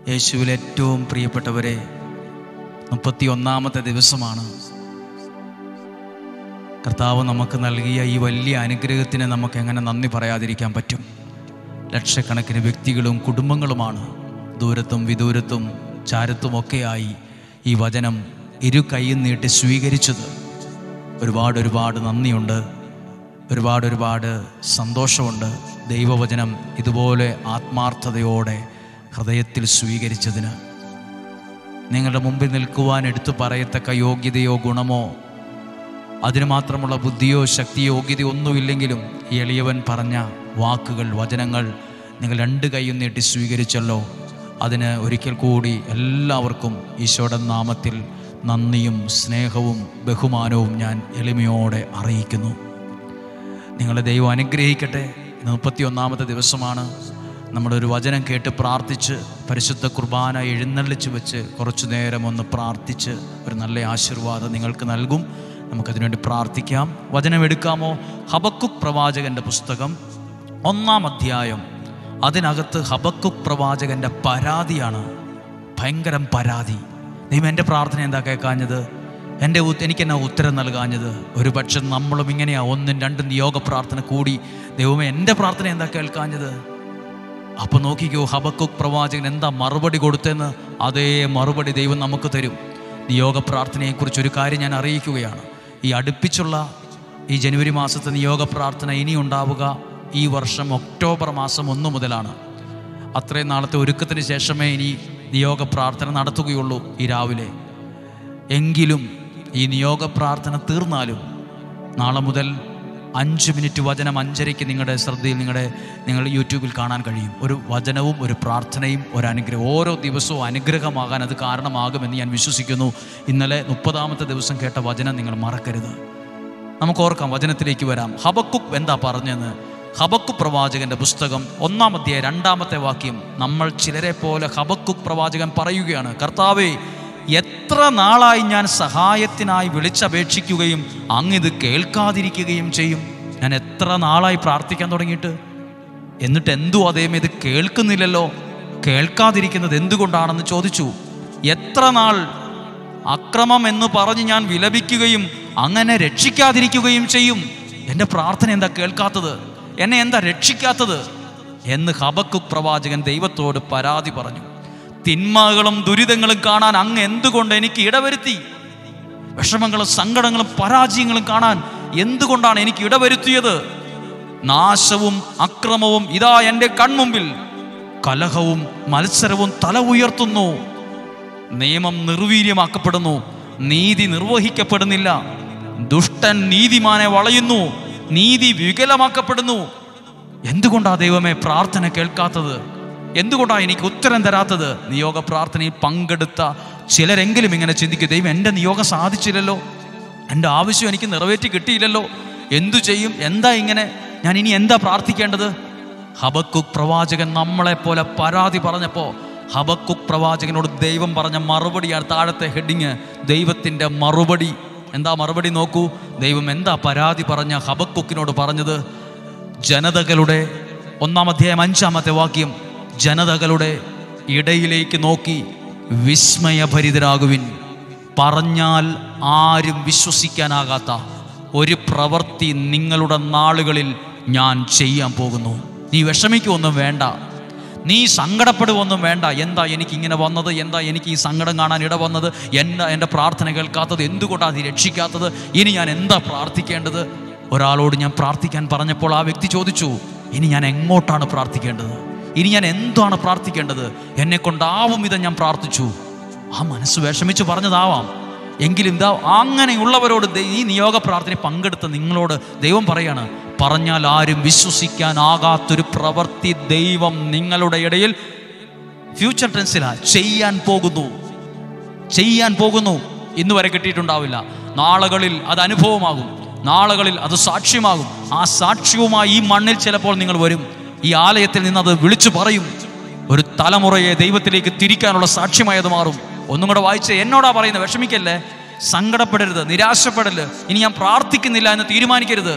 യേശുവിൽ ഏറ്റവും പ്രിയപ്പെട്ടവരെ, 31ാമത്തെ ദിവസമാണ്. കർത്താവ് നമുക്ക് നൽകിയ ഈ വലിയ അനുഗ്രഹത്തിന് നമുക്ക് എങ്ങനെ നന്ദി പറയാതിരിക്കാൻ പറ്റും? ലക്ഷക്കണക്കിന് വ്യക്തികളും കുടുംബങ്ങളുമാണ് ദൂരത്തും വിദൂരത്തും ചാരത്തുമൊക്കെയായി ഈ വചനം ഇരു കൈയും നീട്ടി സ്വീകരിച്ചത്. ഒരുപാട് നന്ദിയുണ്ട്, ഒരുപാട് സന്തോഷമുണ്ട്. ദൈവവചനം ഇതുപോലെ ആത്മാർത്ഥതയോടെ ഹൃദയത്തിൽ സ്വീകരിച്ചതിന്. നിങ്ങളുടെ മുമ്പിൽ നിൽക്കുവാൻ എടുത്തു പറയത്തക്ക യോഗ്യതയോ ഗുണമോ അതിന് മാത്രമുള്ള ബുദ്ധിയോ ശക്തിയോ യോഗ്യതയോ ഒന്നുമില്ലെങ്കിലും ഈ എളിയവൻ പറഞ്ഞ വാക്കുകൾ, വചനങ്ങൾ നിങ്ങൾ 2 കൈയും നീട്ടി സ്വീകരിച്ചല്ലോ. അതിന് ഒരിക്കൽ കൂടി എല്ലാവർക്കും ഈശോയുടെ നാമത്തിൽ നന്ദിയും സ്നേഹവും ബഹുമാനവും ഞാൻ എളിമയോടെ അറിയിക്കുന്നു. നിങ്ങളെ ദൈവം അനുഗ്രഹിക്കട്ടെ. 31ാമത്തെ ദിവസമാണ്. നമ്മളൊരു വചനം കേട്ട് പ്രാർത്ഥിച്ച് പരിശുദ്ധ കുർബാന എഴുന്നള്ളിച്ച് വെച്ച് കുറച്ചു നേരം ഒന്ന് പ്രാർത്ഥിച്ച് ഒരു നല്ല ആശീർവാദം നിങ്ങൾക്ക് നൽകും. നമുക്കതിനുവേണ്ടി പ്രാർത്ഥിക്കാം. വചനം എടുക്കാമോ? ഹബക്കുക്ക് പ്രവാചകൻ്റെ പുസ്തകം 1-ാം അധ്യായം. അതിനകത്ത് ഹബക്കുക്ക് പ്രവാചകൻ്റെ പരാതിയാണ്. ഭയങ്കരം പരാതി. ദൈവം എൻ്റെ പ്രാർത്ഥന എന്താ കേൾക്കാഞ്ഞത്? എനിക്കെന്നാ ഉത്തരം നൽകാഞ്ഞത്? ഒരു പക്ഷെ നമ്മളും ഇങ്ങനെയാ, 1ഉം 2ഉം നിയോഗ പ്രാർത്ഥന കൂടി ദൈവമേ എൻ്റെ പ്രാർത്ഥന എന്താ കേൾക്കാഞ്ഞത്? അപ്പോൾ നോക്കിക്കോ ഹബക്കുക്ക് പ്രവാചകൻ എന്താ മറുപടി കൊടുത്തെന്ന്. അതേ മറുപടി ദൈവം നമുക്ക് തരും. നിയോഗ പ്രാർത്ഥനയെക്കുറിച്ച് ഒരു കാര്യം ഞാൻ അറിയിക്കുകയാണ്. ഈ അടുപ്പിച്ചുള്ള ഈ ജനുവരി മാസത്തെ നിയോഗ പ്രാർത്ഥന ഇനി ഉണ്ടാവുക ഈ വർഷം ഒക്ടോബർ മാസം 1 മുതലാണ്. അത്രയും നാളത്തെ ഒരുക്കത്തിന് ശേഷമേ ഇനി നിയോഗ പ്രാർത്ഥന നടത്തുകയുള്ളൂ ഈ രാവിലെ. എങ്കിലും ഈ നിയോഗ പ്രാർത്ഥന തീർന്നാലും നാളെ മുതൽ 5 മിനിറ്റ് വചനം 5:30 നിങ്ങളുടെ ശ്രദ്ധയിൽ നിങ്ങൾ യൂട്യൂബിൽ കാണാൻ കഴിയും. ഒരു വചനവും ഒരു പ്രാർത്ഥനയും ഒരു അനുഗ്രഹം. ഓരോ ദിവസവും അനുഗ്രഹമാകാൻ അത് കാരണമാകുമെന്ന് ഞാൻ വിശ്വസിക്കുന്നു. ഇന്നലെ 30ാമത്തെ ദിവസം കേട്ട വചനം നിങ്ങൾ മറക്കരുത്. നമുക്ക് ഓർക്കാം, വചനത്തിലേക്ക് വരാം. ഹബക്കുക്ക് എന്താ പറഞ്ഞെന്ന്. ഹബക്കുക്ക് പ്രവാചകൻ്റെ പുസ്തകം 1-ാം അധ്യായം 2-ാമത്തെ വാക്യം. നമ്മൾ ചിലരെ പോലെ ഹബക്കുക്ക് പ്രവാചകൻ പറയുകയാണ്, കർത്താവേ, എത്ര നാളായി ഞാൻ സഹായത്തിനായി വിളിച്ചപേക്ഷിക്കുകയും അങ്ങിത് കേൾക്കാതിരിക്കുകയും ചെയ്യും. ഞാൻ എത്ര നാളായി പ്രാർത്ഥിക്കാൻ തുടങ്ങിയിട്ട്, എന്നിട്ട് എന്തോ അതേമേ ഇത് കേൾക്കുന്നില്ലല്ലോ. കേൾക്കാതിരിക്കുന്നത് എന്തുകൊണ്ടാണെന്ന് ചോദിച്ചു. എത്ര നാൾ അക്രമം എന്ന് പറഞ്ഞ് ഞാൻ വിലപിക്കുകയും അങ്ങനെ രക്ഷിക്കാതിരിക്കുകയും ചെയ്യും. എൻ്റെ പ്രാർത്ഥന എന്താ കേൾക്കാത്തത്? എന്നെ എന്താ രക്ഷിക്കാത്തത് എന്ന് ഹബക്കുക്ക് പ്രവാചകൻ ദൈവത്തോട് പരാതി പറഞ്ഞു. തിന്മകളും ദുരിതങ്ങളും കാണാൻ അങ്ങ് എന്തുകൊണ്ട് എനിക്ക് ഇടവരുത്തി? വിഷമങ്ങളും സങ്കടങ്ങളും പരാജയങ്ങളും കാണാൻ എന്തുകൊണ്ടാണ് എനിക്ക് ഇടവരുത്തിയത്? നാശവും അക്രമവും ഇതാ എൻ്റെ കൺമുമ്പിൽ. കലഹവും മത്സരവും തല ഉയർത്തുന്നു. നിയമം നിർവീര്യമാക്കപ്പെടുന്നു, നീതി നിർവഹിക്കപ്പെടുന്നില്ല. ദുഷ്ടൻ നീതിമാനെ വളയുന്നു, നീതി വികലമാക്കപ്പെടുന്നു. എന്തുകൊണ്ടാ ദൈവമേ പ്രാർത്ഥന കേൾക്കാത്തത്? എന്തുകൊണ്ടാണ് എനിക്ക് ഉത്തരം തരാത്തത്? നിയോഗ പ്രാർത്ഥനയിൽ പങ്കെടുത്ത ചിലരെങ്കിലും ഇങ്ങനെ ചിന്തിക്കും, ദൈവം എൻ്റെ നിയോഗം സാധിച്ചില്ലല്ലോ, എൻ്റെ ആവശ്യം എനിക്ക് നിറവേറ്റി കിട്ടിയില്ലല്ലോ, എന്തു ചെയ്യും? എന്താ ഇങ്ങനെ? ഞാൻ ഇനി എന്താ പ്രാർത്ഥിക്കേണ്ടത്? ഹബക്കുക്ക് പ്രവാചകൻ നമ്മളെപ്പോലെ പരാതി പറഞ്ഞപ്പോൾ ഹബക്കുക്ക് പ്രവാചകനോട് ദൈവം പറഞ്ഞ മറുപടിയാണ് താഴത്തെ ഹെഡിങ്. ദൈവത്തിൻ്റെ മറുപടി. എന്താ മറുപടി നോക്കൂ. ദൈവം എന്താ പരാതി പറഞ്ഞ ഹബക്കുക്കിനോട് പറഞ്ഞത്? ജനതകളുടെ 1-ാം അധ്യായം 5-ാമത്തെ വാക്യം. ജനതകളുടെ ഇടയിലേക്ക് നോക്കി വിസ്മയഭരിതരാകുവിൻ. പറഞ്ഞാൽ ആരും വിശ്വസിക്കാനാകാത്ത ഒരു പ്രവൃത്തി നിങ്ങളുടെ നാളുകളിൽ ഞാൻ ചെയ്യാൻ പോകുന്നു. നീ വിഷമിക്കുമൊന്നും വേണ്ട, നീ സങ്കടപ്പെടുവൊന്നും വേണ്ട. എന്താ എനിക്ക് ഇങ്ങനെ വന്നത്? എന്താ എനിക്ക് ഈ സങ്കടം കാണാൻ ഇട വന്നത്? എൻ്റെ പ്രാർത്ഥന കേൾക്കാത്തത് എന്തുകൊണ്ടാണ്? നീ രക്ഷിക്കാത്തത്? ഇനി ഞാൻ എന്താ പ്രാർത്ഥിക്കേണ്ടത്? ഒരാളോട് ഞാൻ പ്രാർത്ഥിക്കാൻ പറഞ്ഞപ്പോൾ ആ വ്യക്തി ചോദിച്ചു, ഇനി ഞാൻ എങ്ങോട്ടാണ് പ്രാർത്ഥിക്കേണ്ടത്? ഇനി ഞാൻ എന്താണ് പ്രാർത്ഥിക്കേണ്ടത്? എന്നെ കൊണ്ടാവും വിധം ഞാൻ പ്രാർത്ഥിച്ചു. ആ മനസ്സ് വിഷമിച്ച് പറഞ്ഞതാവാം. എങ്കിലും ഇതാ അങ്ങനെയുള്ളവരോട് ഈ നിയോഗ പ്രാർത്ഥനയിൽ പങ്കെടുത്ത നിങ്ങളോട് ദൈവം പറയാണ്, പറഞ്ഞാൽ ആരും വിശ്വസിക്കാനാകാത്തൊരു പ്രവൃത്തി ദൈവം നിങ്ങളുടെ ഇടയിൽ ഫ്യൂച്ചർ ടെൻസിലാണ് ചെയ്യാൻ പോകുന്നു. ഇന്ന് വരെ കിട്ടിയിട്ടുണ്ടാവില്ല. നാളുകളിൽ അത് അനുഭവമാകും, നാളുകളിൽ അത് സാക്ഷ്യമാകും. ആ സാക്ഷ്യവുമായി ഈ മണ്ണിൽ ചിലപ്പോൾ നിങ്ങൾ വരും. ഈ ആലയത്തിൽ നിന്ന് അത് വിളിച്ചു പറയും. ഒരു തലമുറയെ ദൈവത്തിലേക്ക് തിരിക്കാനുള്ള സാക്ഷ്യമായത് മാറും. ഒന്നും കൂടെ വായിച്ച് എന്നോടാ പറയുന്നത്. വിഷമിക്കല്ലേ, സങ്കടപ്പെടരുത്, നിരാശപ്പെടല്. ഇനി ഞാൻ പ്രാർത്ഥിക്കുന്നില്ല എന്ന് തീരുമാനിക്കരുത്.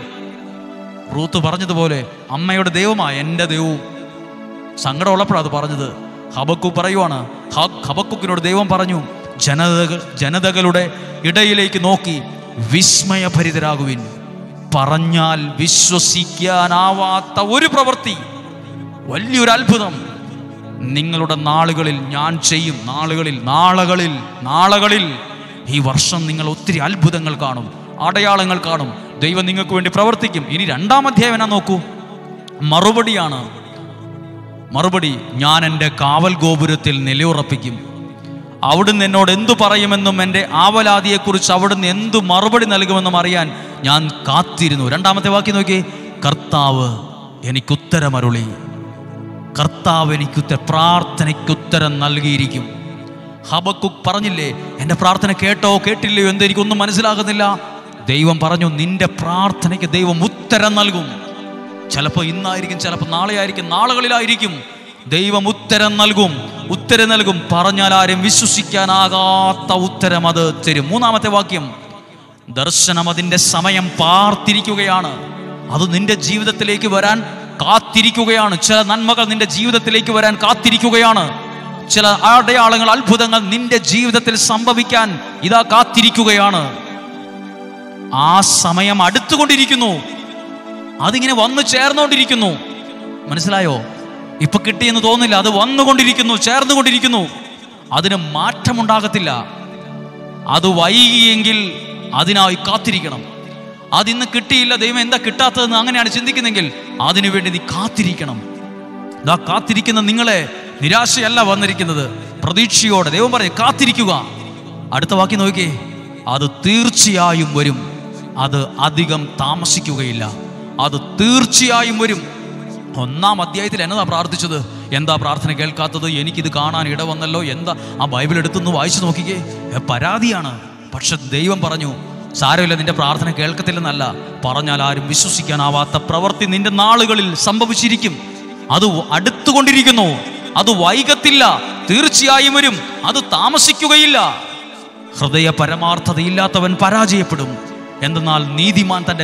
റൂത്ത് പറഞ്ഞതുപോലെ അമ്മയുടെ ദൈവമായ എൻ്റെ ദൈവവും സങ്കടമുള്ളപ്പോഴാണ് അത് പറഞ്ഞത്. ഹബക്കൂക്ക് പറയുവാണ്, ഹബക്കൂക്കിനോട് ദൈവം പറഞ്ഞു, ജനതകളുടെ ഇടയിലേക്ക് നോക്കി വിസ്മയഭരിതരാകുവിൻ. പറഞ്ഞാൽ വിശ്വസിക്കാനാവാത്ത ഒരു പ്രവൃത്തി, വലിയൊരു അത്ഭുതം നിങ്ങളുടെ നാളുകളിൽ ഞാൻ ചെയ്യും. നാളുകളിൽ ഈ വർഷം നിങ്ങൾ ഒത്തിരി അത്ഭുതങ്ങൾ കാണും, അടയാളങ്ങൾ കാണും. ദൈവം നിങ്ങൾക്ക് വേണ്ടി പ്രവർത്തിക്കും. ഇനി 2-ാം അധ്യായം എന്നാ നോക്കൂ. മറുപടി, ഞാൻ എൻ്റെ കാവൽ ഗോപുരത്തിൽ നിലയുറപ്പിക്കും. അവിടുന്ന് എന്നോട് എന്തു പറയുമെന്നും എൻ്റെ ആവലാതിയെക്കുറിച്ച് അവിടുന്ന് എന്തു മറുപടി നൽകുമെന്നും അറിയാൻ ഞാൻ കാത്തിരുന്നു. 2-ാമത്തെ വാക്യം നോക്കി. കർത്താവ് എനിക്കുത്തരമരുളി. കർത്താവ് പ്രാർത്ഥനയ്ക്കുത്തരം നൽകിയിരിക്കും. ഹബക്കൂക്ക് പറഞ്ഞില്ലേ, എൻ്റെ പ്രാർത്ഥന കേട്ടോ കേട്ടില്ലയോ എന്ന് എനിക്കൊന്നും മനസ്സിലാകുന്നില്ല. ദൈവം പറഞ്ഞു, നിന്റെ പ്രാർത്ഥനയ്ക്ക് ദൈവം ഉത്തരം നൽകും. ചിലപ്പോൾ ഇന്നായിരിക്കും, ചിലപ്പോൾ നാളെ ആയിരിക്കും, നാളുകളിലായിരിക്കും. ദൈവം ഉത്തരം നൽകും. പറഞ്ഞാൽ ആരും വിശ്വസിക്കാനാകാത്ത ഉത്തരം അത് തരും. 3-ാമത്തെ വാക്യം. ദർശനം അതിൻ്റെ സമയം പാർത്തിരിക്കുകയാണ്. അത് നിന്റെ ജീവിതത്തിലേക്ക് വരാൻ കാത്തിരിക്കുകയാണ്. ചില നന്മകൾ നിന്റെ ജീവിതത്തിലേക്ക് വരാൻ കാത്തിരിക്കുകയാണ്. ചില അടയാളങ്ങൾ, അത്ഭുതങ്ങൾ നിന്റെ ജീവിതത്തിൽ സംഭവിക്കാൻ ഇതാ കാത്തിരിക്കുകയാണ്. ആ സമയം അടുത്തുകൊണ്ടിരിക്കുന്നു. അതിങ്ങനെ വന്നു ചേർന്നുകൊണ്ടിരിക്കുന്നു. മനസ്സിലായോ? ഇപ്പൊ കിട്ടിയെന്ന് തോന്നില്ല, അത് വന്നുകൊണ്ടിരിക്കുന്നു, ചേർന്നുകൊണ്ടിരിക്കുന്നു. അതിന് മാറ്റമുണ്ടാകത്തില്ല. അത് വൈകിയെങ്കിൽ അതിനായി കാത്തിരിക്കണം. അതിന്ന് കിട്ടിയില്ല, ദൈവം എന്താ കിട്ടാത്തതെന്ന് അങ്ങനെയാണ് ചിന്തിക്കുന്നെങ്കിൽ അതിനുവേണ്ടി നീ കാത്തിരിക്കണം. ഇതാ കാത്തിരിക്കുന്ന നിങ്ങളെ നിരാശയല്ല വന്നിരിക്കുന്നത്, പ്രതീക്ഷയോടെ. ദൈവം പറയും, കാത്തിരിക്കുക. അടുത്ത വാക്യം നോക്കിയേ. അത് തീർച്ചയായും വരും, അത് അധികം താമസിക്കുകയില്ല. അത് തീർച്ചയായും വരും. 1-ാം അധ്യായത്തിൽ എന്നതാ പ്രാർത്ഥിച്ചത്? എന്താ പ്രാർത്ഥന കേൾക്കാത്തത്? എനിക്കിത് കാണാൻ ഇടവന്നല്ലോ. എന്താ? ആ ബൈബിൾ എടുത്തൊന്ന് വായിച്ചു നോക്കിക്കേ. പരാതിയാണ്. പക്ഷെ ദൈവം പറഞ്ഞു, സാരമില്ല, നിന്റെ പ്രാർത്ഥന കേൾക്കത്തില്ലെന്നല്ല, പറഞ്ഞാൽ ആരും വിശ്വസിക്കാനാവാത്ത പ്രവൃത്തി നിന്റെ നാളുകളിൽ സംഭവിച്ചിരിക്കും. അത് അടുത്തുകൊണ്ടിരിക്കുന്നു. അത് വൈകത്തില്ല, തീർച്ചയായും വരും, അത് താമസിക്കുകയില്ല. ഹൃദയ പരമാർത്ഥതയില്ലാത്തവൻ പരാജയപ്പെടും, എന്തെന്നാൽ നീതിമാൻ തൻ്റെ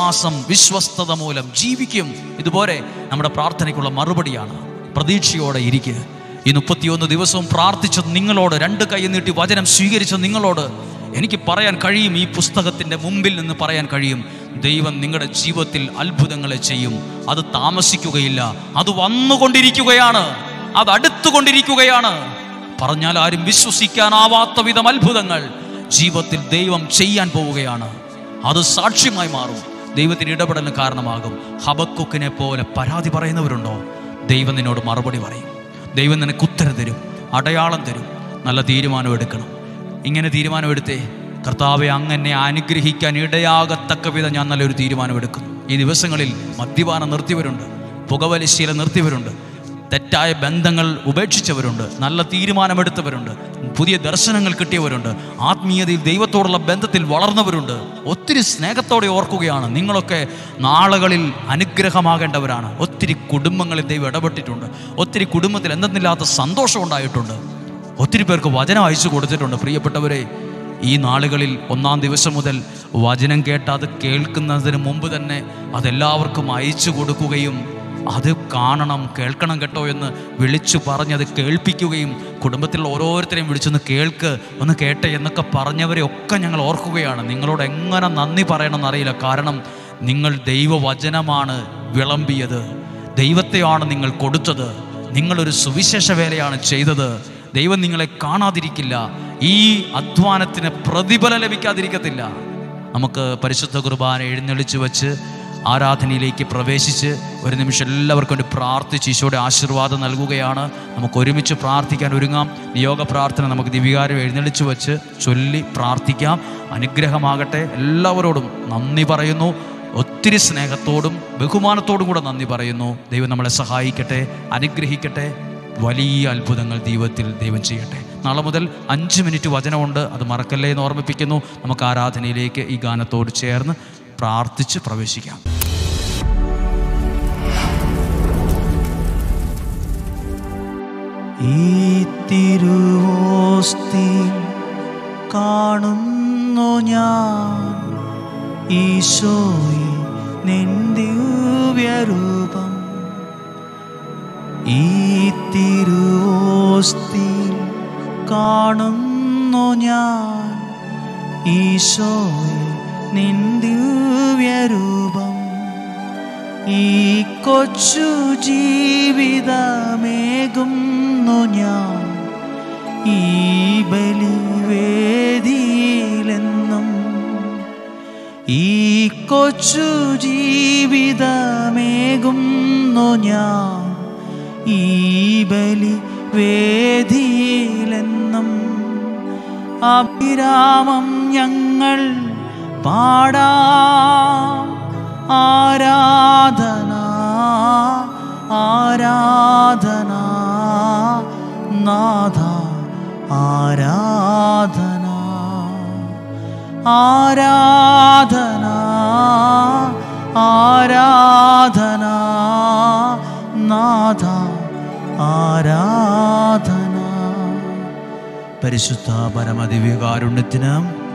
വിശ്വസ്തത മൂലം ജീവിക്കും. ഇതുപോലെ നമ്മുടെ പ്രാർത്ഥനയ്ക്കുള്ള മറുപടിയാണ്. പ്രതീക്ഷയോടെ ഇരിക്കുക. ഈ 31 ദിവസവും പ്രാർത്ഥിച്ചത് നിങ്ങളോട്, 2 കൈ നീട്ടി വചനം സ്വീകരിച്ച നിങ്ങളോട് എനിക്ക് പറയാൻ കഴിയും, ഈ പുസ്തകത്തിൻ്റെ മുമ്പിൽ നിന്ന് പറയാൻ കഴിയും, ദൈവം നിങ്ങളുടെ ജീവിതത്തിൽ അത്ഭുതങ്ങളെ ചെയ്യും. അത് താമസിക്കുകയില്ല, അത് വന്നുകൊണ്ടിരിക്കുകയാണ്, അത് അടുത്തുകൊണ്ടിരിക്കുകയാണ്. പറഞ്ഞാൽ ആരും വിശ്വസിക്കാനാവാത്ത വിധം അത്ഭുതങ്ങൾ ജീവിതത്തിൽ ദൈവം ചെയ്യാൻ പോവുകയാണ്. അത് സാക്ഷ്യമായി മാറും, ദൈവത്തിന് ഇടപെടലിന് കാരണമാകും. ഹബക്കൂക്കിനെ പോലെ പരാതി പറയുന്നവരുണ്ടോ? ദൈവം നിന്നോട് മറുപടി പറയും. ദൈവം നിനക്ക് ഉത്തരം തരും, അടയാളം തരും. നല്ല തീരുമാനം എടുക്കണം. ഇങ്ങനെ തീരുമാനമെടുത്തേ, കർത്താവെ അങ്ങനെ അനുഗ്രഹിക്കാൻ ഇടയാകത്തക്ക വിധം ഞാൻ നല്ലൊരു തീരുമാനമെടുക്കുന്നു. ഈ ദിവസങ്ങളിൽ മദ്യപാനം നിർത്തിയവരുണ്ട്, പുകവലിശീലം നിർത്തിയവരുണ്ട്, തെറ്റായ ബന്ധങ്ങൾ ഉപേക്ഷിച്ചവരുണ്ട്, നല്ല തീരുമാനമെടുത്തവരുണ്ട്, പുതിയ ദർശനങ്ങൾ കിട്ടിയവരുണ്ട്, ആത്മീയതയിൽ ദൈവത്തോടുള്ള ബന്ധത്തിൽ വളർന്നവരുണ്ട്. ഒത്തിരി സ്നേഹത്തോടെ ഓർക്കുകയാണ്, നിങ്ങളൊക്കെ നാളുകളിൽ അനുഗ്രഹമാകേണ്ടവരാണ്. ഒത്തിരി കുടുംബങ്ങളിൽ ദൈവം ഇടപെട്ടിട്ടുണ്ട്. ഒത്തിരി കുടുംബത്തിൽ എന്തെന്നില്ലാത്ത സന്തോഷം ഉണ്ടായിട്ടുണ്ട്. ഒത്തിരി പേർക്ക് വചനം അയച്ചു കൊടുത്തിട്ടുണ്ട്. പ്രിയപ്പെട്ടവരെ, ഈ നാളുകളിൽ 1-ാം ദിവസം മുതൽ വചനം കേട്ട് അത് കേൾക്കുന്നതിന് മുമ്പ് തന്നെ അതെല്ലാവർക്കും അയച്ചു കൊടുക്കുകയും അത് കാണണം, കേൾക്കണം കേട്ടോ എന്ന് വിളിച്ചു പറഞ്ഞത് കേൾപ്പിക്കുകയും കുടുംബത്തിലുള്ള ഓരോരുത്തരെയും വിളിച്ചൊന്ന് ഒന്ന് കേട്ടെ എന്നൊക്കെ പറഞ്ഞവരെ ഒക്കെ ഞങ്ങൾ ഓർക്കുകയാണ്. നിങ്ങളോട് എങ്ങനെ നന്ദി പറയണമെന്നറിയില്ല. കാരണം നിങ്ങൾ ദൈവവചനമാണ് വിളമ്പിയത്, ദൈവത്തെയാണ് നിങ്ങൾ കൊടുത്തത്, നിങ്ങളൊരു സുവിശേഷ വേലയാണ് ചെയ്തത്. ദൈവം നിങ്ങളെ കാണാതിരിക്കില്ല, ഈ അധ്വാനത്തിന് പ്രതിഫലം ലഭിക്കാതിരിക്കത്തില്ല. നമുക്ക് പരിശുദ്ധ കുർബാന എഴുന്നള്ളിച്ച് വെച്ച് ആരാധനയിലേക്ക് പ്രവേശിച്ച് ഒരു നിമിഷം എല്ലാവർക്കും വേണ്ടി പ്രാർത്ഥിച്ച് ഈശോയുടെ ആശീർവാദം നൽകുകയാണ്. നമുക്ക് ഒരുമിച്ച് പ്രാർത്ഥിക്കാൻ ഒരുങ്ങാം. നിയോഗ പ്രാർത്ഥന നമുക്ക് ദിവികാരം എഴുന്നള്ളിച്ച് വെച്ച് ചൊല്ലി പ്രാർത്ഥിക്കാം. അനുഗ്രഹമാകട്ടെ. എല്ലാവരോടും നന്ദി പറയുന്നു. ഒത്തിരി സ്നേഹത്തോടും ബഹുമാനത്തോടും കൂടെ നന്ദി പറയുന്നു. ദൈവം നമ്മളെ സഹായിക്കട്ടെ, അനുഗ്രഹിക്കട്ടെ. വലിയ അത്ഭുതങ്ങൾ ജീവിതത്തിൽ ദൈവം ചെയ്യട്ടെ. നാളെ മുതൽ 5 മിനിറ്റ് വചനമുണ്ട്, അത് മറക്കല്ലേ എന്ന് ഓർമ്മിപ്പിക്കുന്നു. നമുക്ക് ആരാധനയിലേക്ക് ഈ ഗാനത്തോട് ചേർന്ന് പ്രാർത്ഥിച്ച് പ്രവേശിക്കാം. ഈ തിരുവോസ്തി കാണുന്നു ഞാൻ, ഈശോയെ നിൻ ദിവ്യരൂപം. ഈ തിരുവോസ്തി ഓസ്തിയിൽ കാണുന്നു ഞാൻ ഈശോയെ നിൻ ദിവ്യരൂപം. ഈ കൊച്ചു ജീവിതമേകുന്നു ഞാൻ ഈ ബലിവേദിയിലെന്നും. ഈ കൊച്ചു ജീവിതമേകുന്നു ഞാൻ ഈ ബലിവേദിയിലെന്നും. അഭിരാമം ഞങ്ങൾ പാടാം. ആരാധന ആരാധന നാഥ ആരാധന. ആരാധന ആരാധന നാഥ ആരാധന. പരിശുദ്ധ പരമദിവ്യകാരുണ്യത്തിന്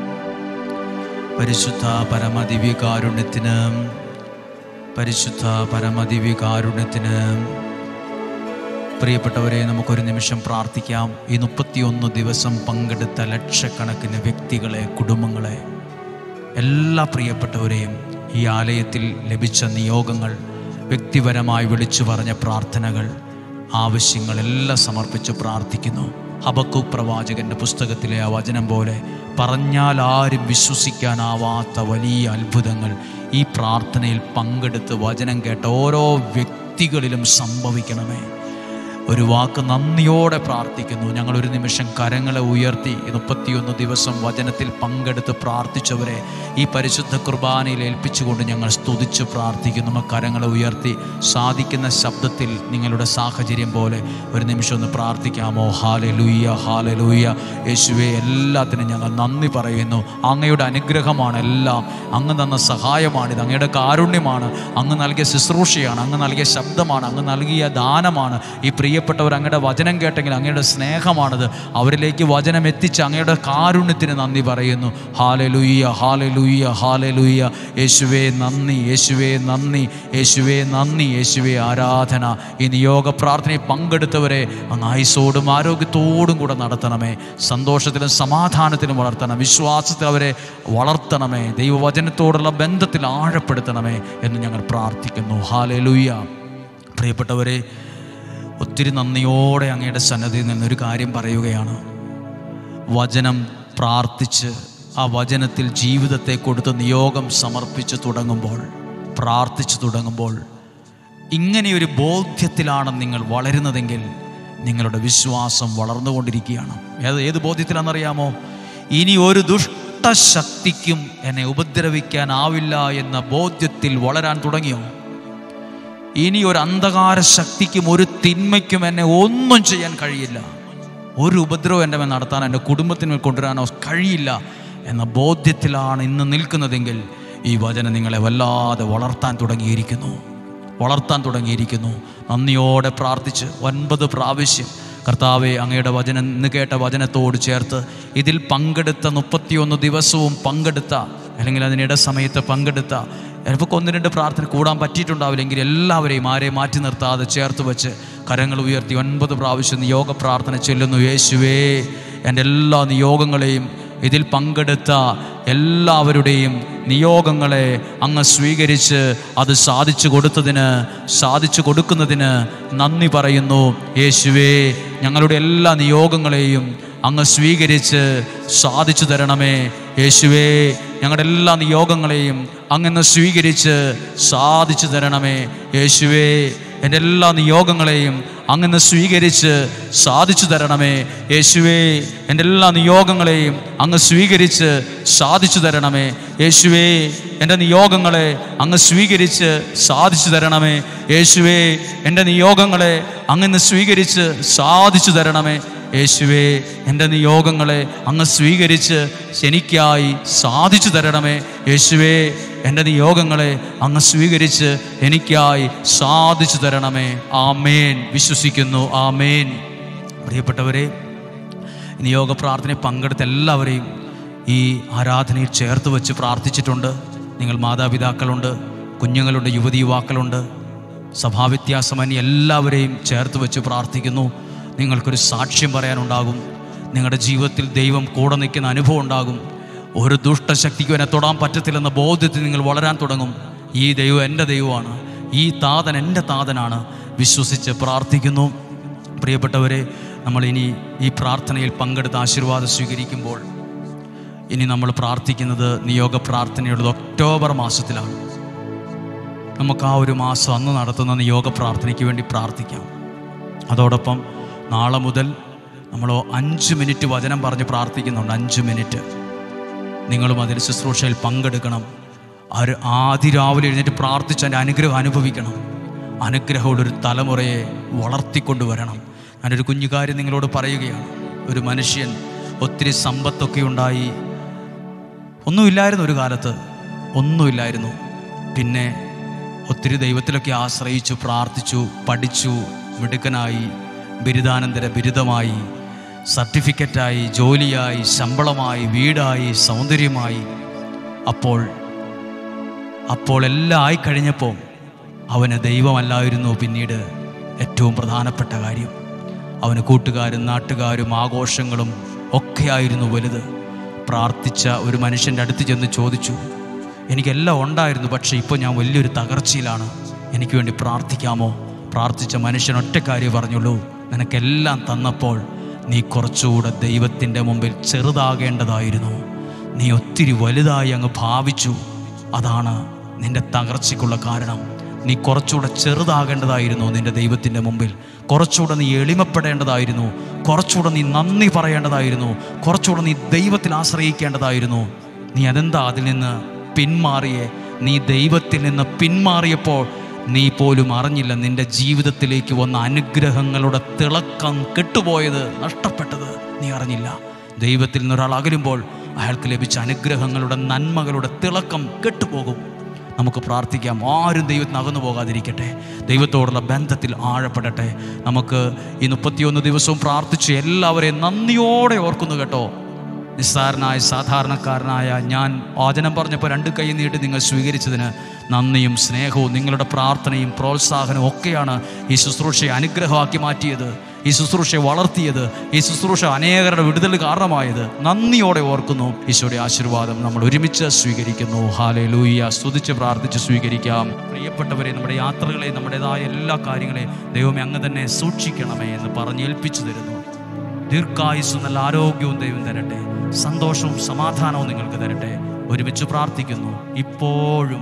പരിശുദ്ധ പരമദിവ്യകാരുണ്യത്തിന് പരിശുദ്ധ പരമദിവ്യകാരുണ്യത്തിന്. പ്രിയപ്പെട്ടവരെ, നമുക്കൊരു നിമിഷം പ്രാർത്ഥിക്കാം. ഈ 31 ദിവസം പങ്കെടുത്ത ലക്ഷക്കണക്കിന് വ്യക്തികളെ, കുടുംബങ്ങളെ, എല്ലാ പ്രിയപ്പെട്ടവരെയും ഈ ആലയത്തിൽ ലഭിച്ച നിയോഗങ്ങൾ, വ്യക്തിപരമായി വിളിച്ചു പറഞ്ഞ പ്രാർത്ഥനകൾ, ആവശ്യങ്ങളെല്ലാം സമർപ്പിച്ച് പ്രാർത്ഥിക്കുന്നു. ഹബക്കൂക്ക് പ്രവാചകൻ്റെ പുസ്തകത്തിലെ ആ വചനം പോലെ പറഞ്ഞാൽ ആരും വിശ്വസിക്കാനാവാത്ത വലിയ അത്ഭുതങ്ങൾ ഈ പ്രാർത്ഥനയിൽ പങ്കെടുത്ത് വചനം കേട്ട ഓരോ വ്യക്തികളിലും സംഭവിക്കണമേ. ഒരു വാക്ക് നന്ദിയോടെ പ്രാർത്ഥിക്കുന്നു. ഞങ്ങളൊരു നിമിഷം കരങ്ങളെ ഉയർത്തി 31 ദിവസം വചനത്തിൽ പങ്കെടുത്ത് പ്രാർത്ഥിച്ചവരെ ഈ പരിശുദ്ധ കുർബാനയിൽ ഏൽപ്പിച്ചുകൊണ്ട് ഞങ്ങൾ സ്തുതിച്ച് പ്രാർത്ഥിക്കുന്നു. നമ്മൾ കരങ്ങളെ ഉയർത്തി സാധിക്കുന്ന ശബ്ദത്തിൽ നിങ്ങളുടെ സാഹചര്യം പോലെ ഒരു നിമിഷം ഒന്ന് പ്രാർത്ഥിക്കാമോ? ഹല്ലേലൂയ ഹല്ലേലൂയ. യേശുവേ, എല്ലാത്തിനും ഞങ്ങൾ നന്ദി പറയുന്നു. അങ്ങയുടെ അനുഗ്രഹമാണ് എല്ലാം. അങ്ങ് തന്ന സഹായമാണിത്. അങ്ങയുടെ കാരുണ്യമാണ്. അങ്ങ് നൽകിയ ശുശ്രൂഷയാണ്. അങ്ങ് നൽകിയ ശബ്ദമാണ്. അങ്ങ് നൽകിയ ദാനമാണ്. ഈ പ്രിയപ്പെട്ടവർ അങ്ങയുടെ വചനം കേട്ടെങ്കിൽ അങ്ങയുടെ സ്നേഹമാണത്. അവരിലേക്ക് വചനം എത്തിച്ച് അങ്ങയുടെ കാരുണ്യത്തിന് നന്ദി പറയുന്നു. ഹല്ലേലൂയ ഹല്ലേലൂയ ഹല്ലേലൂയ. യേശുവേ നന്ദി, യേശുവേ നന്ദി, യേശുവേ നന്ദി, യേശുവേ ആരാധന. ഈ നിയോഗ പ്രാർത്ഥനയിൽ പങ്കെടുത്തവരെ അങ്ങ് ആയുസ്സോടും ആരോഗ്യത്തോടും കൂടെ നടത്തണമേ. സന്തോഷത്തിലും സമാധാനത്തിലും വളർത്തണം. വിശ്വാസത്തിൽ അവരെ വളർത്തണമേ. ദൈവവചനത്തോടുള്ള ബന്ധത്തിൽ ആഴപ്പെടുത്തണമേ എന്ന് ഞങ്ങൾ പ്രാർത്ഥിക്കുന്നു. ഹല്ലേലൂയ. പ്രിയപ്പെട്ടവരെ, ഒത്തിരി നന്ദിയോടെ അങ്ങയുടെ സന്നദ്ധിയിൽ നിന്നൊരു കാര്യം പറയുകയാണ്. വചനം പ്രാർത്ഥിച്ച് ആ വചനത്തിൽ ജീവിതത്തെ കൊടുത്ത് നിയോഗം സമർപ്പിച്ച് തുടങ്ങുമ്പോൾ, പ്രാർത്ഥിച്ചു തുടങ്ങുമ്പോൾ, ഇങ്ങനെയൊരു ബോധ്യത്തിലാണ് നിങ്ങൾ വളരുന്നതെങ്കിൽ നിങ്ങളുടെ വിശ്വാസം വളർന്നുകൊണ്ടിരിക്കുകയാണ്. ഏത് ബോധ്യത്തിലാണെന്നറിയാമോ? ഇനി ഒരു ദുഷ്ടശക്തിക്കും എന്നെ ഉപദ്രവിക്കാനാവില്ല എന്ന ബോധ്യത്തിൽ വളരാൻ തുടങ്ങിയോ? ഇനി ഒരു അന്ധകാര ശക്തിക്കും ഒരു തിന്മയ്ക്കും എന്നെ ഒന്നും ചെയ്യാൻ കഴിയില്ല. ഒരു ഉപദ്രവം എൻ്റെ മേൽ നടത്താൻ, എൻ്റെ കുടുംബത്തിന് കൊണ്ടുവരാനോ കഴിയില്ല എന്ന ബോധ്യത്തിലാണ് ഇന്ന് നിൽക്കുന്നതെങ്കിൽ ഈ വചനം നിങ്ങളെ വല്ലാതെ വളർത്താൻ തുടങ്ങിയിരിക്കുന്നു. നന്ദിയോടെ പ്രാർത്ഥിച്ച് 9 പ്രാവശ്യം കർത്താവെ, അങ്ങയുടെ വചനം ഇന്ന് കേട്ട വചനത്തോട് ചേർത്ത് ഇതിൽ പങ്കെടുത്ത 31 ദിവസവും പങ്കെടുത്ത, അല്ലെങ്കിൽ അതിനിട സമയത്ത് പങ്കെടുത്ത, ചിലപ്പോൾ 1-2 പ്രാർത്ഥന കൂടാൻ പറ്റിയിട്ടുണ്ടാവില്ലെങ്കിൽ എല്ലാവരെയും ആരെയും മാറ്റി നിർത്താതെ ചേർത്ത് വെച്ച് കരങ്ങൾ ഉയർത്തി 9 പ്രാവശ്യം നിയോഗ പ്രാർത്ഥന ചൊല്ലുന്നു. യേശുവേ, എൻ്റെ എല്ലാ നിയോഗങ്ങളെയും, ഇതിൽ പങ്കെടുത്ത എല്ലാവരുടെയും നിയോഗങ്ങളെ അങ്ങ് സ്വീകരിച്ച് അത് സാധിച്ചു കൊടുക്കുന്നതിന് നന്ദി പറയുന്നു. യേശുവേ, ഞങ്ങളുടെ എല്ലാ നിയോഗങ്ങളെയും അങ്ങ് സ്വീകരിച്ച് സാധിച്ചു തരണമേ. യേശുവേ, ഞങ്ങളുടെ എല്ലാ നിയോഗങ്ങളെയും അങ്ങ് സ്വീകരിച്ച് സാധിച്ചു തരണമേ. യേശുവേ, എൻ്റെ എല്ലാ നിയോഗങ്ങളെയും അങ്ങ് സ്വീകരിച്ച് സാധിച്ചു തരണമേ. യേശുവേ, എൻ്റെ എല്ലാ നിയോഗങ്ങളെയും അങ്ങ് സ്വീകരിച്ച് സാധിച്ചു തരണമേ. യേശുവേ, എൻ്റെ നിയോഗങ്ങളെ അങ്ങ് സ്വീകരിച്ച് സാധിച്ചു തരണമേ. യേശുവേ, എൻ്റെ നിയോഗങ്ങളെ അങ്ങ് സ്വീകരിച്ച് സാധിച്ചു തരണമേ. യേശുവേ, എൻ്റെ നിയോഗങ്ങളെ അങ്ങ് സ്വീകരിച്ച് എനിക്കായി സാധിച്ചു തരണമേ. യേശുവേ, എൻ്റെ നിയോഗങ്ങളെ അങ്ങ് സ്വീകരിച്ച് എനിക്കായി സാധിച്ചു തരണമേ. ആമേൻ. വിശ്വസിക്കുന്നു. ആമേൻ. പ്രിയപ്പെട്ടവരെ, നിയോഗ പ്രാർത്ഥനയിൽ പങ്കെടുത്ത എല്ലാവരെയും ഈ ആരാധനയിൽ ചേർത്ത് വെച്ച് പ്രാർത്ഥിച്ചിട്ടുണ്ട്. നിങ്ങൾ മാതാപിതാക്കളുണ്ട്, കുഞ്ഞുങ്ങളുണ്ട്, യുവതി യുവാക്കളുണ്ട്, സഭാവ്യത്യാസമന്യേ എല്ലാവരെയും ചേർത്ത് വെച്ച് പ്രാർത്ഥിക്കുന്നു. നിങ്ങൾക്കൊരു സാക്ഷ്യം പറയാനുണ്ടാകും. നിങ്ങളുടെ ജീവിതത്തിൽ ദൈവം കൂടെ നിൽക്കുന്ന അനുഭവം ഉണ്ടാകും. ഒരു ദുഷ്ടശക്തിക്കും എന്നെ തൊടാൻ പറ്റത്തില്ലെന്ന ബോധ്യത്തിൽ നിങ്ങൾ വളരാൻ തുടങ്ങും. ഈ ദൈവം എൻ്റെ ദൈവമാണ്, ഈ താതൻ എൻ്റെ താതനാണ്. വിശ്വസിച്ച് പ്രാർത്ഥിക്കുന്നു. പ്രിയപ്പെട്ടവരെ, നമ്മളിനി ഈ പ്രാർത്ഥനയിൽ പങ്കെടുത്ത് ആശീർവാദം സ്വീകരിക്കുമ്പോൾ ഇനി നമ്മൾ പ്രാർത്ഥിക്കുന്നത് നിയോഗ പ്രാർത്ഥനയുള്ളത് ഒക്ടോബർ മാസത്തിലാണ്. നമുക്ക് ആ ഒരു മാസം അന്ന് നടത്തുന്ന നിയോഗ പ്രാർത്ഥനയ്ക്ക് വേണ്ടി പ്രാർത്ഥിക്കാം. അതോടൊപ്പം നാളെ മുതൽ നമ്മൾ 5 മിനിറ്റ് വചനം പറഞ്ഞ് പ്രാർത്ഥിക്കുന്നുണ്ട്. 5 മിനിറ്റ് നിങ്ങളും അതിൽ ശുശ്രൂഷയിൽ പങ്കെടുക്കണം. ആദിരാവിലെ എഴുന്നേറ്റ് പ്രാർത്ഥിച്ച് അതിൻ്റെ അനുഗ്രഹം അനുഭവിക്കണം. അനുഗ്രഹമുള്ളൊരു തലമുറയെ വളർത്തിക്കൊണ്ടുവരണം. ഞാനൊരു കുഞ്ഞു കാര്യം നിങ്ങളോട് പറയുകയാണ്. ഒരു മനുഷ്യൻ ഒത്തിരി സമ്പത്തൊക്കെ ഉണ്ടായി, ഒന്നുമില്ലായിരുന്നു, ഒരു കാലത്ത് ഒന്നുമില്ലായിരുന്നു. പിന്നെ ഒത്തിരി ദൈവത്തിലൊക്കെ ആശ്രയിച്ചു, പ്രാർത്ഥിച്ചു, പഠിച്ചു, മിടുക്കനായി, ബിരുദാനന്തര ബിരുദമായി, സർട്ടിഫിക്കറ്റായി, ജോലിയായി, ശമ്പളമായി, വീടായി, സൗന്ദര്യമായി. അപ്പോൾ എല്ലാം ആയിക്കഴിഞ്ഞപ്പോൾ അവന് ദൈവമല്ലായിരുന്നു പിന്നീട് ഏറ്റവും പ്രധാനപ്പെട്ട കാര്യം. അവന് കൂട്ടുകാരും നാട്ടുകാരും ആഘോഷങ്ങളും ഒക്കെയായിരുന്നു വലുത്. പ്രാർത്ഥിച്ച ഒരു മനുഷ്യൻ്റെ അടുത്ത് ചെന്ന് ചോദിച്ചു, എനിക്കെല്ലാം ഉണ്ടായിരുന്നു, പക്ഷേ ഇപ്പോൾ ഞാൻ വലിയൊരു തകർച്ചയിലാണ്, എനിക്ക് വേണ്ടി പ്രാർത്ഥിക്കാമോ? പ്രാർത്ഥിച്ച മനുഷ്യൻ ഒറ്റ കാര്യം പറഞ്ഞുള്ളൂ, നിനക്കെല്ലാം തന്നപ്പോൾ നീ കുറച്ചുകൂടെ ദൈവത്തിൻ്റെ മുമ്പിൽ ചെറുതാകേണ്ടതായിരുന്നു. നീ ഒത്തിരി വലുതായി അങ്ങ് ഭാവിച്ചു, അതാണ് നിൻ്റെ തകർച്ചയ്ക്കുള്ള കാരണം. നീ കുറച്ചുകൂടെ ചെറുതാകേണ്ടതായിരുന്നു നിൻ്റെ ദൈവത്തിൻ്റെ മുമ്പിൽ. കുറച്ചുകൂടെ നീ എളിമപ്പെടേണ്ടതായിരുന്നു. കുറച്ചുകൂടെ നീ നന്ദി പറയേണ്ടതായിരുന്നു. കുറച്ചുകൂടെ നീ ദൈവത്തിൽ ആശ്രയിക്കേണ്ടതായിരുന്നു. നീ അതെന്താ അതിൽ നിന്ന് പിന്മാറിയേ? നീ ദൈവത്തിൽ നിന്ന് പിന്മാറിയപ്പോൾ നീ പോലും അറിഞ്ഞില്ല നിൻ്റെ ജീവിതത്തിലേക്ക് വന്ന അനുഗ്രഹങ്ങളുടെ തിളക്കം കെട്ടുപോയത്, നഷ്ടപ്പെട്ടത് നീ അറിഞ്ഞില്ല. ദൈവത്തിൽ നിന്നൊരാൾ അകലുമ്പോൾ അയാൾക്ക് ലഭിച്ച അനുഗ്രഹങ്ങളുടെ നന്മകളുടെ തിളക്കം കെട്ടുപോകും. നമുക്ക് പ്രാർത്ഥിക്കാം. ആരും ദൈവത്തിന് അകന്നു പോകാതിരിക്കട്ടെ, ദൈവത്തോടുള്ള ബന്ധത്തിൽ ആഴപ്പെടട്ടെ. നമുക്ക് ഈ 31 ദിവസവും പ്രാർത്ഥിച്ച് എല്ലാവരെയും നന്ദിയോടെ ഓർക്കുന്നു കേട്ടോ. നിസ്സാരനായ സാധാരണക്കാരനായ ഞാൻ വചനം പറഞ്ഞപ്പോൾ 2 കൈ നീട്ടി നിങ്ങൾ സ്വീകരിച്ചതിന് നന്ദിയും സ്നേഹവും നിങ്ങളുടെ പ്രാർത്ഥനയും പ്രോത്സാഹനവും ഒക്കെയാണ് ഈ ശുശ്രൂഷയെ അനുഗ്രഹമാക്കി മാറ്റിയത്, ഈ ശുശ്രൂഷയെ വളർത്തിയത്, ഈ ശുശ്രൂഷ അനേകരുടെ വിടുതൽ കാരണമായത്. നന്ദിയോടെ ഓർക്കുന്നു. ഈശോയുടെ ആശീർവാദം നമ്മൾ ഒരുമിച്ച് സ്വീകരിക്കുന്നു. ഹല്ലേലൂയ. സ്തുതിച്ച് പ്രാർത്ഥിച്ച് സ്വീകരിക്കാം. പ്രിയപ്പെട്ടവരെ, നമ്മുടെ യാത്രകളെ, നമ്മുടേതായ എല്ലാ കാര്യങ്ങളെയും ദൈവമേ അങ്ങ് തന്നെ സൂക്ഷിക്കണമേ എന്ന് പറഞ്ഞേൽപ്പിച്ചു തരുന്നു. ദീർഘായുസ്സും നല്ല ആരോഗ്യവും ദൈവം തരട്ടെ, സന്തോഷവും സമാധാനവും നിങ്ങൾക്ക് തരട്ടെ. ഒരുമിച്ച് പ്രാർത്ഥിക്കുന്നു. ഇപ്പോഴും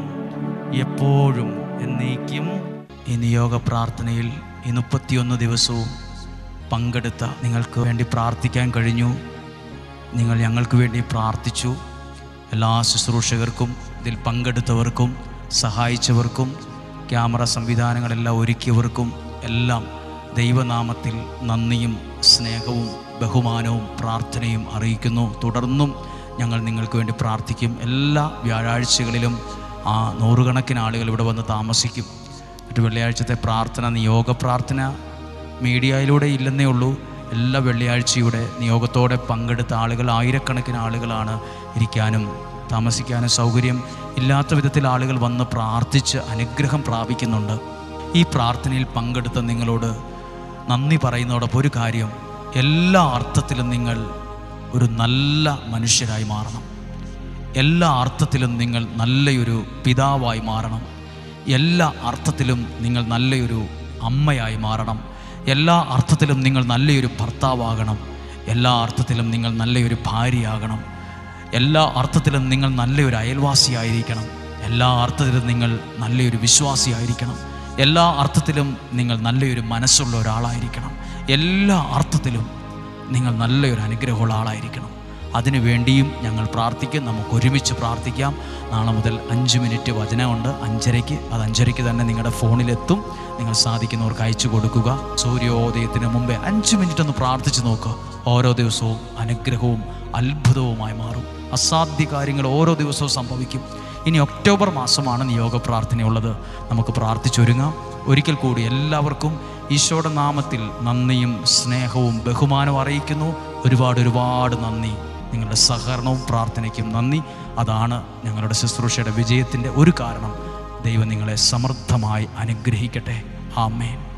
എപ്പോഴും എന്നേക്കും. ഈ നിയോഗ പ്രാർത്ഥനയിൽ ഈ 31 ദിവസവും പങ്കെടുത്ത നിങ്ങൾക്ക് വേണ്ടി പ്രാർത്ഥിക്കാൻ കഴിഞ്ഞു. നിങ്ങൾ ഞങ്ങൾക്ക് വേണ്ടി പ്രാർത്ഥിച്ചു. എല്ലാ ശുശ്രൂഷകർക്കും, ഇതിൽ പങ്കെടുത്തവർക്കും, സഹായിച്ചവർക്കും, ക്യാമറ സംവിധാനങ്ങളെല്ലാം ഒരുക്കിയവർക്കും എല്ലാം ദൈവനാമത്തിൽ നന്ദിയും സ്നേഹവും ബഹുമാനവും പ്രാർത്ഥനയും അറിയിക്കുന്നു. തുടർന്നും ഞങ്ങൾ നിങ്ങൾക്ക് വേണ്ടി പ്രാർത്ഥിക്കും. എല്ലാ വ്യാഴാഴ്ചകളിലും 100 കണക്കിന് ആളുകൾ ഇവിടെ വന്ന് താമസിക്കും. മറ്റു വെള്ളിയാഴ്ചത്തെ പ്രാർത്ഥന, നിയോഗ പ്രാർത്ഥന മീഡിയയിലൂടെ ഇല്ലെന്നേ ഉള്ളൂ. എല്ലാ വെള്ളിയാഴ്ചയുടെ നിയോഗത്തോടെ പങ്കെടുത്ത ആളുകൾ, ആയിരക്കണക്കിന് ആളുകളാണ്. ഇരിക്കാനും താമസിക്കാനും സൗകര്യം ഇല്ലാത്ത വിധത്തിൽ ആളുകൾ വന്ന് പ്രാർത്ഥിച്ച് അനുഗ്രഹം പ്രാപിക്കുന്നുണ്ട്. ഈ പ്രാർത്ഥനയിൽ പങ്കെടുത്ത നിങ്ങളോട് നന്ദി പറയുന്നതോടൊപ്പം ഒരു കാര്യം, എല്ലാ അർത്ഥത്തിലും നിങ്ങൾ ഒരു നല്ല മനുഷ്യരായി മാറണം. എല്ലാ അർത്ഥത്തിലും നിങ്ങൾ നല്ലൊരു പിതാവായി മാറണം. എല്ലാ അർത്ഥത്തിലും നിങ്ങൾ നല്ലൊരു അമ്മയായി മാറണം. എല്ലാ അർത്ഥത്തിലും നിങ്ങൾ നല്ലൊരു ഭർത്താവാകണം. എല്ലാ അർത്ഥത്തിലും നിങ്ങൾ നല്ലൊരു ഭാര്യയാകണം. എല്ലാ അർത്ഥത്തിലും നിങ്ങൾ നല്ലൊരു അയൽവാസിയായിരിക്കണം. എല്ലാ അർത്ഥത്തിലും നിങ്ങൾ നല്ലൊരു വിശ്വാസിയായിരിക്കണം. എല്ലാ അർത്ഥത്തിലും നിങ്ങൾ നല്ലൊരു മനസ്സുള്ള ഒരാളായിരിക്കണം. എല്ലാ അർത്ഥത്തിലും നിങ്ങൾ നല്ലൊരു അനുഗ്രഹമുള്ള ആളായിരിക്കണം. അതിനു വേണ്ടിയും ഞങ്ങൾ പ്രാർത്ഥിക്കും. നമുക്ക് ഒരുമിച്ച് പ്രാർത്ഥിക്കാം. നാളെ മുതൽ 5 മിനിറ്റ് വചനമുണ്ട്. 5:30 അത് 5:30 തന്നെ നിങ്ങളുടെ ഫോണിലെത്തും. നിങ്ങൾ സാധിക്കുന്നവർക്ക് അയച്ചു കൊടുക്കുക. സൂര്യോദയത്തിന് മുമ്പേ 5 മിനിറ്റ് ഒന്ന് പ്രാർത്ഥിച്ച് നോക്കുക. ഓരോ ദിവസവും അനുഗ്രഹവും അത്ഭുതവുമായി മാറും. അസാധ്യ കാര്യങ്ങൾ ഓരോ ദിവസവും സംഭവിക്കും. ഇനി ഒക്ടോബർ മാസമാണ് നിയോഗ പ്രാർത്ഥനയുള്ളത്. നമുക്ക് പ്രാർത്ഥിച്ചൊരുങ്ങാം. ഒരിക്കൽ കൂടി എല്ലാവർക്കും ഈശോയുടെ നാമത്തിൽ നന്ദിയും സ്നേഹവും ബഹുമാനവും അറിയിക്കുന്നു. ഒരുപാട് നന്ദി. നിങ്ങളുടെ സഹകരണവും പ്രാർത്ഥനയ്ക്കും നന്ദി. അതാണ് ഞങ്ങളുടെ ശുശ്രൂഷയുടെ വിജയത്തിൻ്റെ ഒരു കാരണം. ദൈവം നിങ്ങളെ സമൃദ്ധമായി അനുഗ്രഹിക്കട്ടെ. ആമേൻ.